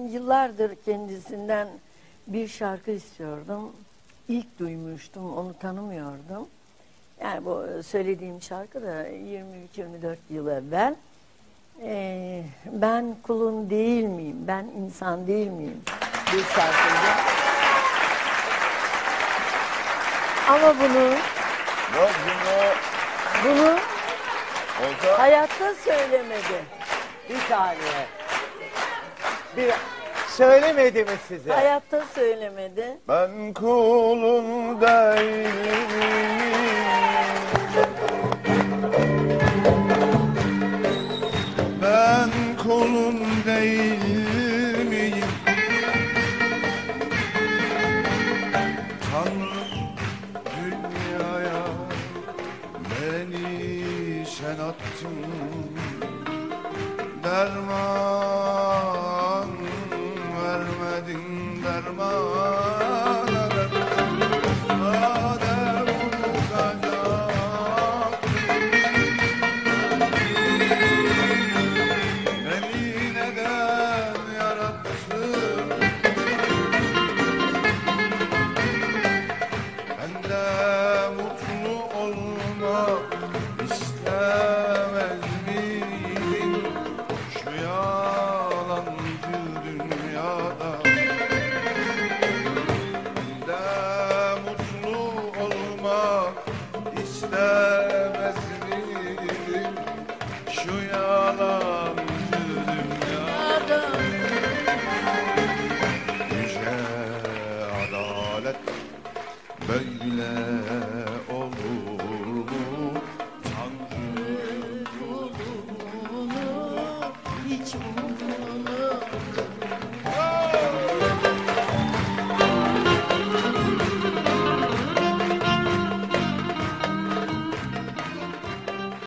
yıllardır kendisinden bir şarkı istiyordum. İlk duymuştum, onu tanımıyordum. Yani bu söylediğim şarkı da 23-24 yıl evvel. Ben kulun değil miyim, ben insan değil miyim bir şarkıydı. Ama bunu hayatta söylemedi. Bir saniye. Söylemedi mi size? Hayatta söylemedi. Ben kulun değilim. Ben kulun değil miyim? Tanrım dünyaya beni sen attın. Derman vermedin derman.